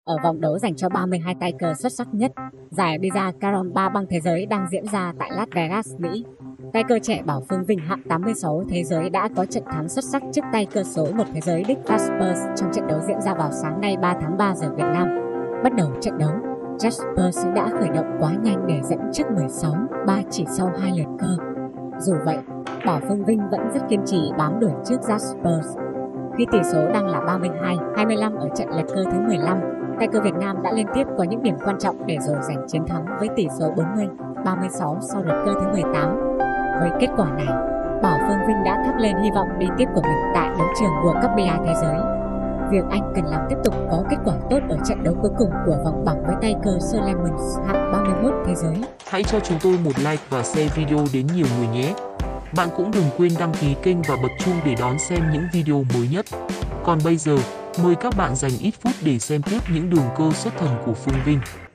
ở vòng đấu dành cho 32 tay cờ xuất sắc nhất. Giải Bida Caron 3 băng thế giới đang diễn ra tại Las Vegas, Mỹ. Tay cờ trẻ Bảo Phương Vinh hạng 86 thế giới đã có trận thắng xuất sắc trước tay cờ số 1 thế giới Dick Jaspers trong trận đấu diễn ra vào sáng nay 3 tháng 3 giờ Việt Nam. Bắt đầu trận đấu, Jaspers đã khởi động quá nhanh để dẫn trước 16-3 chỉ sau 2 lượt cơ. Dù vậy, Bảo Phương Vinh vẫn rất kiên trì bám đuổi trước Jaspers. Khi tỷ số đang là 32-25 ở trận lượt cơ thứ 15, tay cờ Việt Nam đã liên tiếp có những điểm quan trọng để rồi giành chiến thắng với tỷ số 40-36 sau lượt cơ thứ 18. Với kết quả này, Bảo Phương Vinh đã thắp lên hy vọng đi tiếp của mình tại đấu trường World Cup bia thế giới. Việc anh cần làm tiếp tục có kết quả tốt ở trận đấu cuối cùng của vòng bảng với tay cờ Sir Lemons hạng 31 thế giới. Hãy cho chúng tôi một like và share video đến nhiều người nhé. Bạn cũng đừng quên đăng ký kênh và bật chuông để đón xem những video mới nhất. Còn bây giờ, mời các bạn dành ít phút để xem tiếp những đường cơ xuất thần của Phương Vinh.